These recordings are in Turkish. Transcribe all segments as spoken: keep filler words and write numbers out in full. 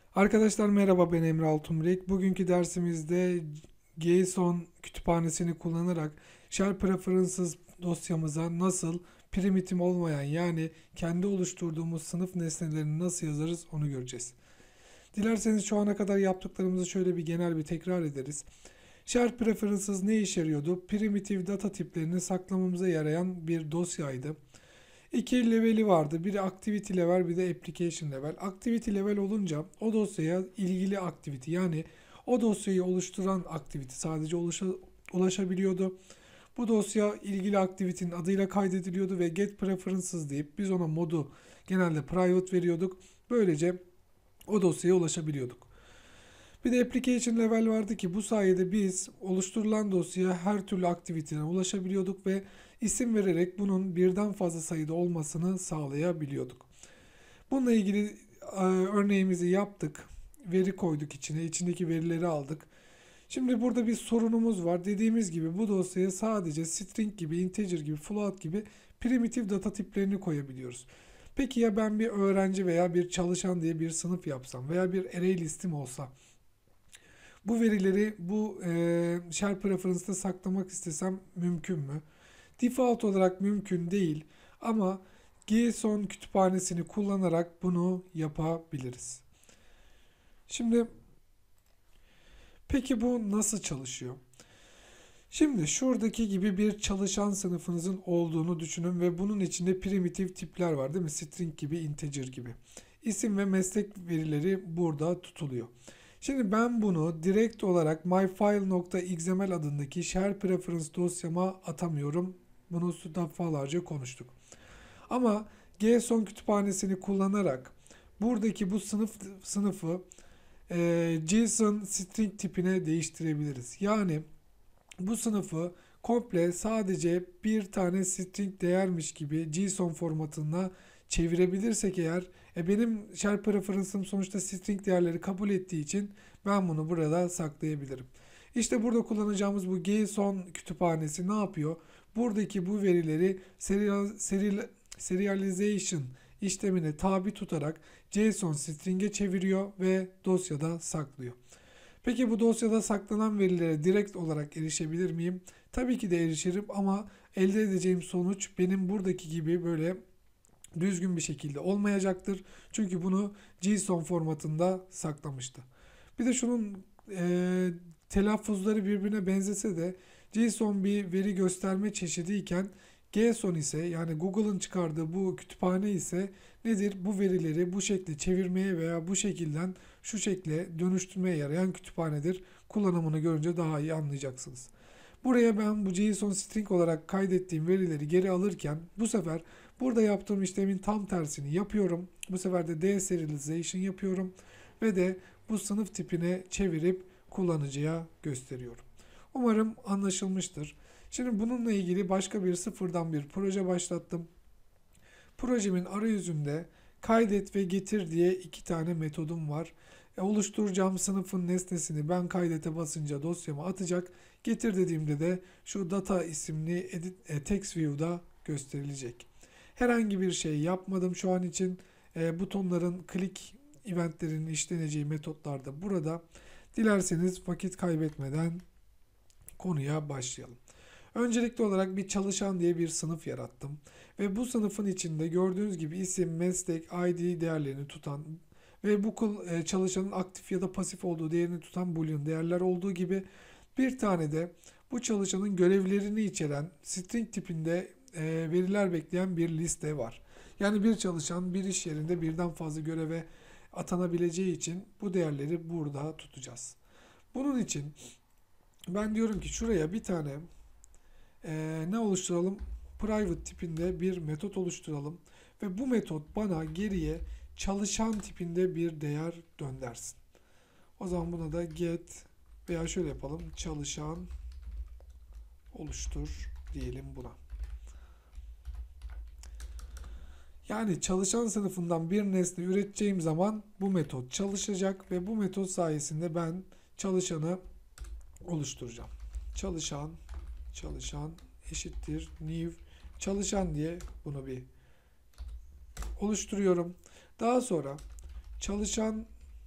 Arkadaşlar merhaba, ben Emre Altunbirek. Bugünkü dersimizde JSON kütüphanesini kullanarak shell preferences dosyamıza nasıl primitim olmayan, yani kendi oluşturduğumuz sınıf nesnelerini nasıl yazarız onu göreceğiz. Dilerseniz şu ana kadar yaptıklarımızı şöyle bir genel bir tekrar ederiz. Shell preferences ne işe yarıyordu? Primitive data tiplerini saklamamıza yarayan bir dosyaydı. İki leveli vardı. Biri activity level, bir de application level. Activity level olunca o dosyaya ilgili activity, yani o dosyayı oluşturan activity sadece ulaşa, ulaşabiliyordu. Bu dosya ilgili activity'nin adıyla kaydediliyordu ve get preferences deyip biz ona modu genelde private veriyorduk. Böylece o dosyaya ulaşabiliyorduk. Bir de application level vardı ki bu sayede biz oluşturulan dosyaya her türlü aktiviteden ulaşabiliyorduk ve isim vererek bunun birden fazla sayıda olmasını sağlayabiliyorduk. Bununla ilgili e, örneğimizi yaptık. Veri koyduk içine, içindeki verileri aldık. Şimdi burada bir sorunumuz var. Dediğimiz gibi bu dosyaya sadece string gibi, integer gibi, float gibi primitif data tiplerini koyabiliyoruz. Peki ya ben bir öğrenci veya bir çalışan diye bir sınıf yapsam veya bir array listim olsa, bu verileri bu e, shell preference'da saklamak istesem mümkün mü? Default olarak mümkün değil ama JSON kütüphanesini kullanarak bunu yapabiliriz. Şimdi peki bu nasıl çalışıyor? Şimdi şuradaki gibi bir çalışan sınıfınızın olduğunu düşünün ve bunun içinde primitif tipler var, değil mi? String gibi, integer gibi. İsim ve meslek verileri burada tutuluyor. Şimdi ben bunu direkt olarak myfile.xml adındaki share preference dosyama atamıyorum. Bunu defalarca konuştuk. Ama JSON kütüphanesini kullanarak buradaki bu sınıf sınıfı e, JSON string tipine değiştirebiliriz. Yani bu sınıfı komple sadece bir tane string değermiş gibi JSON formatına çevirebilirsek eğer, e benim shell preference'ım sonuçta string değerleri kabul ettiği için ben bunu burada saklayabilirim. İşte burada kullanacağımız bu JSON kütüphanesi ne yapıyor? Buradaki bu verileri serial, serial, serialization işlemine tabi tutarak JSON string'e çeviriyor ve dosyada saklıyor. Peki bu dosyada saklanan verilere direkt olarak erişebilir miyim? Tabii ki de erişirim ama elde edeceğim sonuç benim buradaki gibi böyle düzgün bir şekilde olmayacaktır. Çünkü bunu JSON formatında saklamıştı. Bir de şunun e, telaffuzları birbirine benzese de JSON bir veri gösterme çeşidi iken JSON ise, yani Google'ın çıkardığı bu kütüphane ise nedir? Bu verileri bu şekilde çevirmeye veya bu şekilden şu şekle dönüştürmeye yarayan kütüphanedir. Kullanımını görünce daha iyi anlayacaksınız. Buraya ben bu JSON string olarak kaydettiğim verileri geri alırken bu sefer burada yaptığım işlemin tam tersini yapıyorum. Bu sefer de deserialization yapıyorum ve de bu sınıf tipine çevirip kullanıcıya gösteriyorum. Umarım anlaşılmıştır. Şimdi bununla ilgili başka bir sıfırdan bir proje başlattım. Projemin arayüzünde kaydet ve getir diye iki tane metodum var. E, oluşturacağım sınıfın nesnesini ben kaydete basınca dosyama atacak. Getir dediğimde de şu data isimli edit, e, text view'da gösterilecek. Herhangi bir şey yapmadım şu an için. E, butonların klik eventlerinin işleneceği metotlar da burada. Dilerseniz vakit kaybetmeden konuya başlayalım. Öncelikli olarak bir çalışan diye bir sınıf yarattım. Ve bu sınıfın içinde gördüğünüz gibi isim, meslek, I D değerlerini tutan ve bu çalışanın aktif ya da pasif olduğu değerini tutan boolean değerler olduğu gibi bir tane de bu çalışanın görevlerini içeren string tipinde veriler bekleyen bir liste var. Yani bir çalışan bir iş yerinde birden fazla göreve atanabileceği için bu değerleri burada tutacağız. Bunun için ben diyorum ki şuraya bir tane e, ne oluşturalım? Private tipinde bir metot oluşturalım ve bu metot bana geriye çalışan tipinde bir değer döndersin. O zaman buna da get veya şöyle yapalım, çalışan oluştur diyelim buna. Yani çalışan sınıfından bir nesne üreteceğim zaman bu metot çalışacak ve bu metot sayesinde ben çalışanı oluşturacağım. Çalışan çalışan eşittir new çalışan diye bunu bir oluşturuyorum. Daha sonra çalışan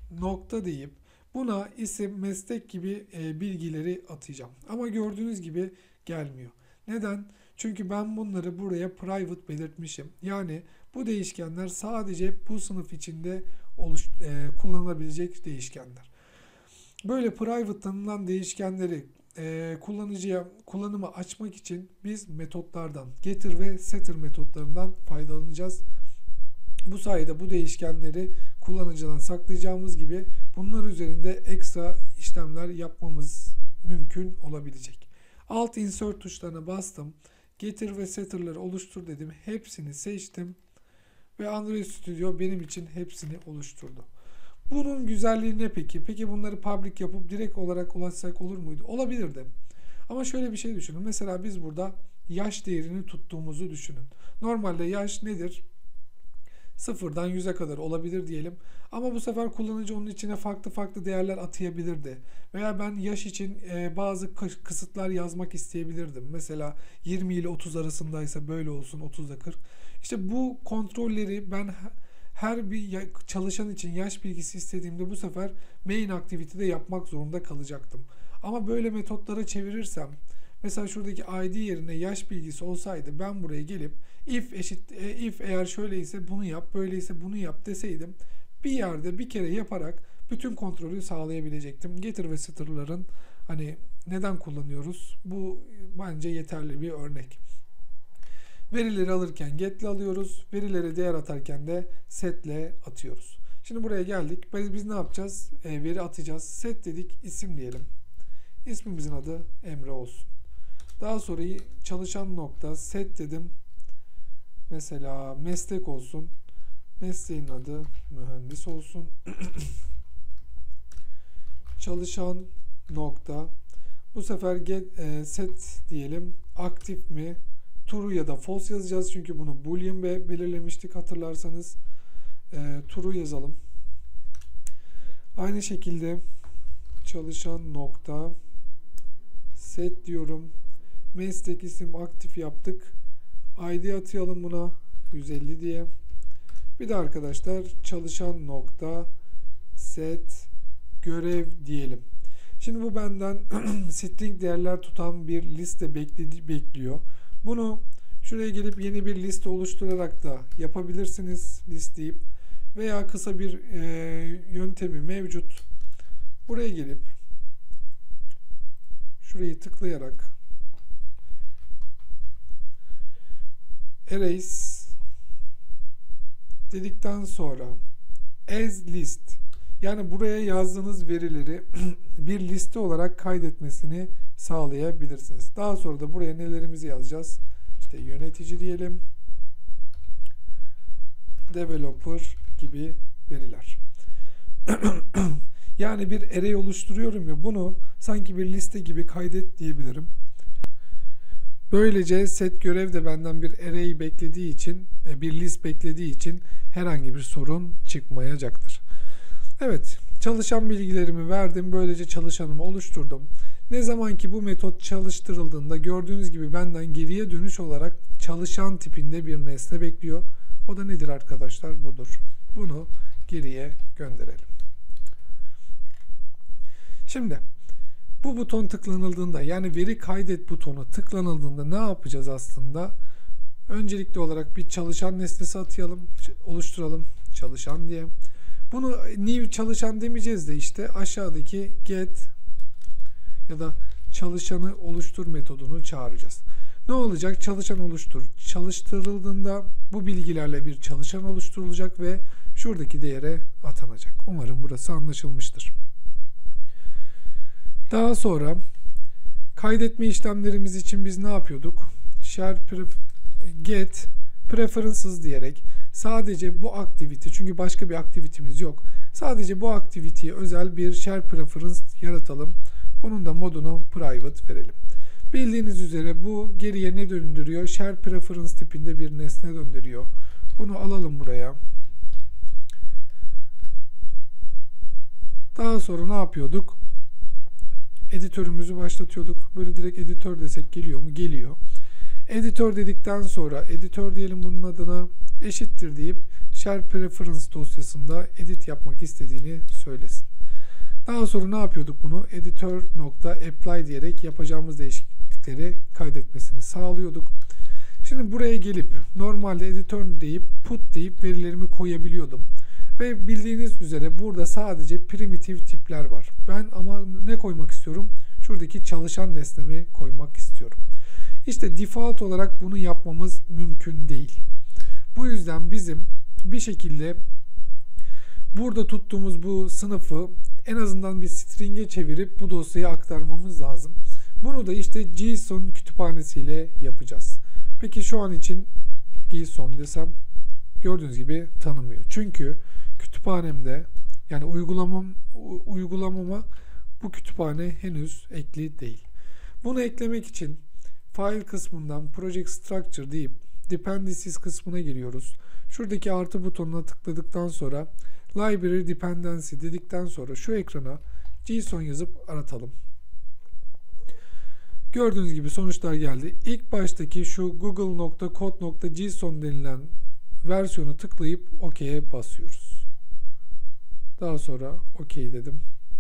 nokta deyip buna isim, meslek gibi e, bilgileri atayacağım. Ama gördüğünüz gibi gelmiyor. Neden? Çünkü ben bunları buraya private belirtmişim. Yani bu değişkenler sadece bu sınıf içinde oluş, e, kullanılabilecek değişkenler. Böyle private tanımlanan değişkenleri e, kullanıcıya kullanıma açmak için biz metotlardan, getter ve setter metotlarından faydalanacağız. Bu sayede bu değişkenleri kullanıcıdan saklayacağımız gibi bunlar üzerinde ekstra işlemler yapmamız mümkün olabilecek. Alt insert tuşlarına bastım. Getter ve setter'ları oluştur dedim. Hepsini seçtim. Ve Android Studio benim için hepsini oluşturdu. Bunun güzelliği ne peki? Peki bunları public yapıp direkt olarak ulaşsak olur muydu? Olabilirdi. Ama şöyle bir şey düşünün. Mesela biz burada yaş değerini tuttuğumuzu düşünün. Normalde yaş nedir? Sıfırdan yüze kadar olabilir diyelim. Ama bu sefer kullanıcı onun içine farklı farklı değerler atayabilirdi. Veya ben yaş için e, bazı kısıtlar yazmak isteyebilirdim. Mesela yirmi ile otuz arasındaysa böyle olsun, otuz ile kırk. İşte bu kontrolleri ben her bir çalışan için yaş bilgisi istediğimde bu sefer main activity'de yapmak zorunda kalacaktım. Ama böyle metotlara çevirirsem, mesela şuradaki I D yerine yaş bilgisi olsaydı ben buraya gelip if eşit if eğer şöyleyse bunu yap, böyleyse bunu yap deseydim bir yerde bir kere yaparak bütün kontrolü sağlayabilecektim. Getter ve setter'ların hani neden kullanıyoruz? Bu bence yeterli bir örnek. Verileri alırken get'le alıyoruz. Verileri değer atarken de set'le atıyoruz. Şimdi buraya geldik. Biz, biz ne yapacağız? E, veri atacağız. Set dedik. İsim diyelim. İsmimizin adı Emre olsun. Daha sonra çalışan nokta set dedim. Mesela meslek olsun. Mesleğin adı mühendis olsun. Çalışan nokta. Bu sefer get, e, set diyelim. Aktif mi? True ya da false yazacağız. Çünkü bunu boolean belirlemiştik hatırlarsanız. E, true yazalım. Aynı şekilde çalışan nokta set diyorum. Meslek isim aktif yaptık. I D atayalım buna yüz elli diye. Bir de arkadaşlar çalışan nokta set görev diyelim. Şimdi bu benden string değerler tutan bir liste bekledi, bekliyor. Bunu şuraya gelip yeni bir liste oluşturarak da yapabilirsiniz listeleyip veya kısa bir e, yöntemi mevcut. Buraya gelip şurayı tıklayarak erase dedikten sonra as list yani buraya yazdığınız verileri bir liste olarak kaydetmesini sağlayabilirsiniz. Daha sonra da buraya nelerimizi yazacağız? İşte yönetici diyelim. Developer gibi veriler. Yani bir array oluşturuyorum ya, bunu sanki bir liste gibi kaydet diyebilirim. Böylece set görev de benden bir array beklediği için, bir list beklediği için herhangi bir sorun çıkmayacaktır. Evet, çalışan bilgilerimi verdim. Böylece çalışanımı oluşturdum. Ne zaman ki bu metot çalıştırıldığında gördüğünüz gibi benden geriye dönüş olarak çalışan tipinde bir nesne bekliyor. O da nedir arkadaşlar? Budur. Bunu geriye gönderelim. Şimdi bu buton tıklanıldığında, yani veri kaydet butonu tıklanıldığında ne yapacağız aslında? Öncelikli olarak bir çalışan nesnesi atayalım, oluşturalım çalışan diye. Bunu new çalışan demeyeceğiz de işte aşağıdaki get ya da çalışanı oluştur metodunu çağıracağız. Ne olacak? Çalışan oluştur. Çalıştırıldığında bu bilgilerle bir çalışan oluşturulacak ve şuradaki değere atanacak. Umarım burası anlaşılmıştır. Daha sonra kaydetme işlemlerimiz için biz ne yapıyorduk? Share get preferences diyerek sadece bu aktivite, çünkü başka bir aktivitemiz yok. Sadece bu aktiviteye özel bir share preference yaratalım. Bunun da modunu private verelim. Bildiğiniz üzere bu geriye ne döndürüyor? Share preference tipinde bir nesne döndürüyor. Bunu alalım buraya. Daha sonra ne yapıyorduk? Editörümüzü başlatıyorduk. Böyle direkt editör desek geliyor mu? Geliyor. Editör dedikten sonra editör diyelim bunun adına. eşittir deyip share preference dosyasında edit yapmak istediğini söylesin. Daha sonra ne yapıyorduk bunu? Editor.apply diyerek yapacağımız değişiklikleri kaydetmesini sağlıyorduk. Şimdi buraya gelip normalde editor deyip put deyip verilerimi koyabiliyordum. Ve bildiğiniz üzere burada sadece primitif tipler var. Ben ama ne koymak istiyorum? Şuradaki çalışan nesnemi koymak istiyorum. İşte default olarak bunu yapmamız mümkün değil. Bu yüzden bizim bir şekilde burada tuttuğumuz bu sınıfı en azından bir string'e çevirip bu dosyaya aktarmamız lazım. Bunu da işte JSON kütüphanesiyle yapacağız. Peki şu an için JSON desem gördüğünüz gibi tanımıyor. Çünkü kütüphanemde yani uygulamam, uygulamama bu kütüphane henüz ekli değil. Bunu eklemek için file kısmından project structure deyip dependencies kısmına giriyoruz. Şuradaki artı butonuna tıkladıktan sonra library dependency dedikten sonra şu ekrana JSON yazıp aratalım. Gördüğünüz gibi sonuçlar geldi. İlk baştaki şu google.code.json denilen versiyonu tıklayıp OK'ye basıyoruz. Daha sonra OK dedim.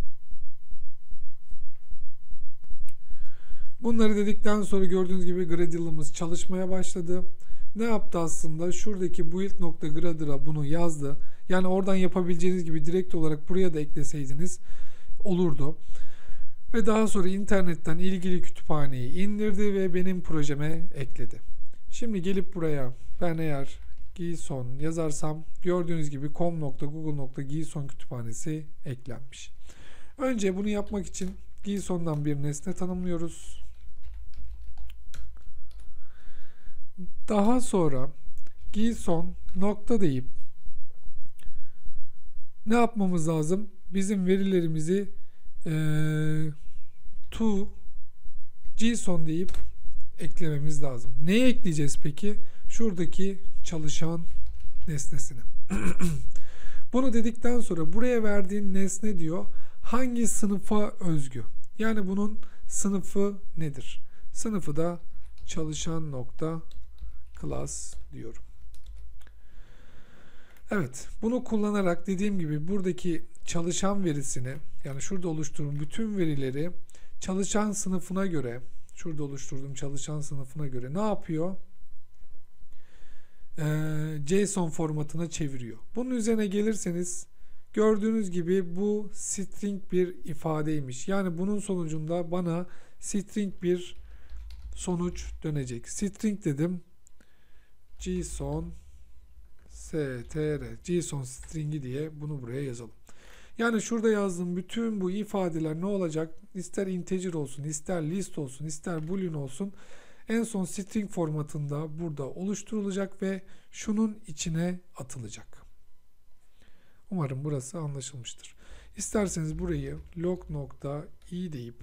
Bunları dedikten sonra gördüğünüz gibi Gradle'ımız çalışmaya başladı. Ne yaptı aslında? Şuradaki build.gradle'a bunu yazdı. Yani oradan yapabileceğiniz gibi direkt olarak buraya da ekleseydiniz olurdu. Ve daha sonra internetten ilgili kütüphaneyi indirdi ve benim projeme ekledi. Şimdi gelip buraya ben eğer JSON yazarsam gördüğünüz gibi com.google.json kütüphanesi eklenmiş. Önce bunu yapmak için JSON'dan bir nesne tanımlıyoruz. Daha sonra JSON nokta deyip ne yapmamız lazım? Bizim verilerimizi ee, to JSON deyip eklememiz lazım. Neye ekleyeceğiz peki? Şuradaki çalışan nesnesini. Bunu dedikten sonra buraya verdiğin nesne diyor hangi sınıfa özgü? Yani bunun sınıfı nedir? Sınıfı da çalışan nokta class diyorum. Evet, bunu kullanarak dediğim gibi buradaki çalışan verisini yani şurada oluşturduğum bütün verileri çalışan sınıfına göre şurada oluşturduğum çalışan sınıfına göre ne yapıyor? Ee, JSON formatına çeviriyor. Bunun üzerine gelirseniz gördüğünüz gibi bu string bir ifadeymiş. Yani bunun sonucunda bana string bir sonuç dönecek. String dedim. JSON str JSON stringi diye bunu buraya yazalım. Yani şurada yazdığım bütün bu ifadeler ne olacak? İster integer olsun, ister list olsun, ister boolean olsun. En son string formatında burada oluşturulacak ve şunun içine atılacak. Umarım burası anlaşılmıştır. İsterseniz burayı log.i deyip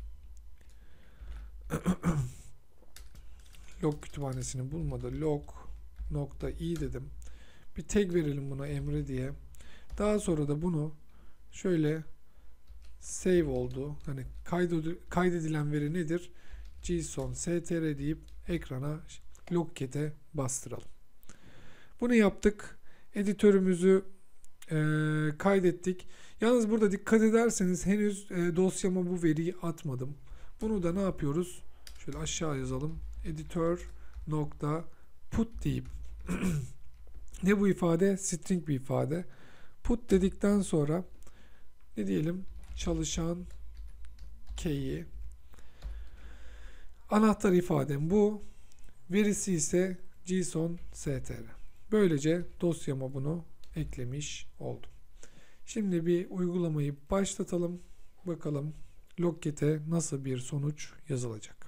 log kütüphanesini bulmadı. Log.i dedim. Bir tag verelim buna Emre diye. Daha sonra da bunu şöyle save oldu. Hani kaydedilen veri nedir? JSON str deyip ekrana logcat'e bastıralım. Bunu yaptık. Editörümüzü e, kaydettik. Yalnız burada dikkat ederseniz henüz e, dosyama bu veriyi atmadım. Bunu da ne yapıyoruz? Şöyle aşağı yazalım. Editor nokta put deyip ne bu ifade? String bir ifade. Put dedikten sonra ne diyelim? Çalışan key'i. Anahtar ifadem bu. Verisi ise JSON str. Böylece dosyama bunu eklemiş oldum. Şimdi bir uygulamayı başlatalım. Bakalım logcat'e nasıl bir sonuç yazılacak.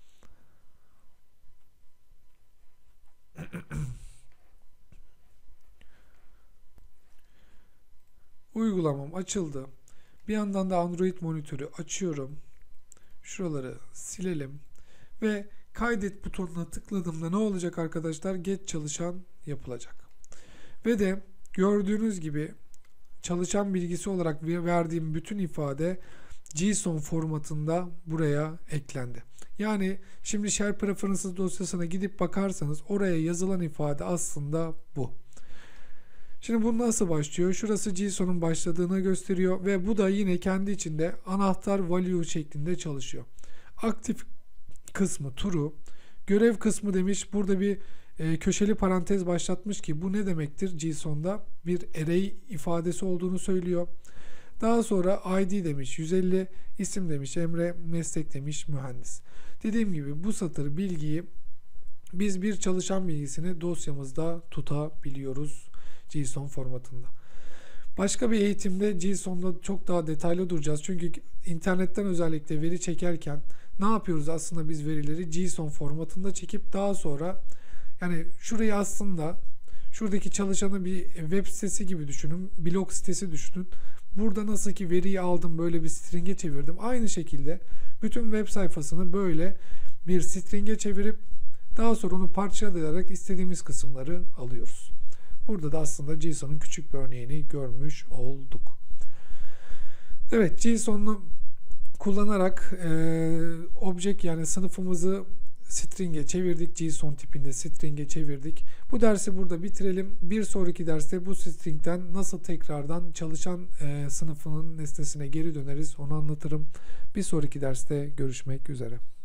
Uygulamam açıldı. Bir yandan da Android monitörü açıyorum. Şuraları silelim. Ve kaydet butonuna tıkladığımda ne olacak arkadaşlar? Get çalışan yapılacak. Ve de gördüğünüz gibi çalışan bilgisi olarak verdiğim bütün ifade JSON formatında buraya eklendi. Yani şimdi Share Preferences dosyasına gidip bakarsanız oraya yazılan ifade aslında bu. Şimdi bu nasıl başlıyor? Şurası JSON'un başladığını gösteriyor ve bu da yine kendi içinde anahtar value şeklinde çalışıyor. Aktif kısmı true, görev kısmı demiş. Burada bir e, köşeli parantez başlatmış ki bu ne demektir? JSON'da bir array ifadesi olduğunu söylüyor. Daha sonra I D demiş yüz elli, isim demiş Emre, meslek demiş mühendis. Dediğim gibi bu satır bilgiyi biz bir çalışan bilgisini dosyamızda tutabiliyoruz JSON formatında. Başka bir eğitimde JSON'da çok daha detaylı duracağız. Çünkü internetten özellikle veri çekerken ne yapıyoruz aslında biz verileri JSON formatında çekip daha sonra yani şurayı aslında şuradaki çalışanı bir web sitesi gibi düşünün, blog sitesi düşünün. Burada nasıl ki veriyi aldım böyle bir string'e çevirdim. Aynı şekilde bütün web sayfasını böyle bir string'e çevirip daha sonra onu parçalayarak istediğimiz kısımları alıyoruz. Burada da aslında JSON'un küçük bir örneğini görmüş olduk. Evet, JSON'u kullanarak e, object yani sınıfımızı string'e çevirdik. JSON tipinde string'e çevirdik. Bu dersi burada bitirelim. Bir sonraki derste bu string'den nasıl tekrardan çalışan e, sınıfının nesnesine geri döneriz onu anlatırım. Bir sonraki derste görüşmek üzere.